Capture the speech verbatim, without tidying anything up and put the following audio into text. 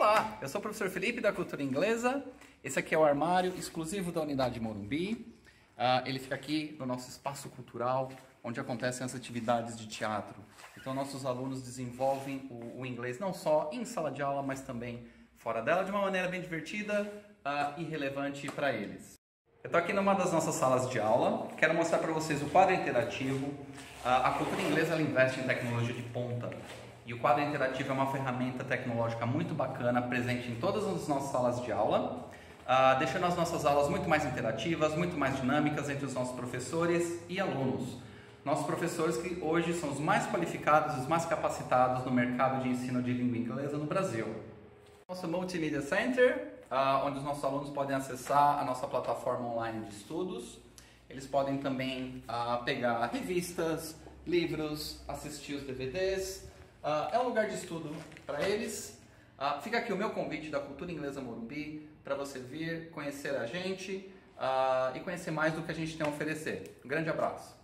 Olá, eu sou o professor Felipe da Cultura Inglesa. Esse aqui é o armário exclusivo da unidade Morumbi. Uh, ele fica aqui no nosso espaço cultural, onde acontecem as atividades de teatro. Então nossos alunos desenvolvem o, o inglês não só em sala de aula, mas também fora dela, de uma maneira bem divertida uh, e relevante para eles. Eu estou aqui numa das nossas salas de aula, quero mostrar para vocês o quadro interativo. Uh, a Cultura Inglesa ela investe em tecnologia de ponta. E o quadro interativo é uma ferramenta tecnológica muito bacana, presente em todas as nossas salas de aula, uh, deixando as nossas aulas muito mais interativas, muito mais dinâmicas entre os nossos professores e alunos. Nossos professores que hoje são os mais qualificados e os mais capacitados no mercado de ensino de língua inglesa no Brasil. Nosso Multimedia Center, uh, onde os nossos alunos podem acessar a nossa plataforma online de estudos. Eles podem também uh, pegar revistas, livros, assistir os D V Ds. Uh, é um lugar de estudo para eles. Uh, fica aqui o meu convite da Cultura Inglesa Morumbi para você vir conhecer a gente uh, e conhecer mais do que a gente tem a oferecer. Um grande abraço!